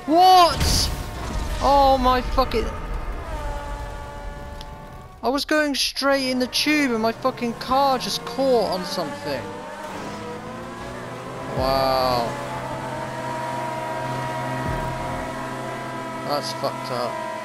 What? Oh my fucking... I was going straight in the tube and my fucking car just caught on something. Wow. That's fucked up.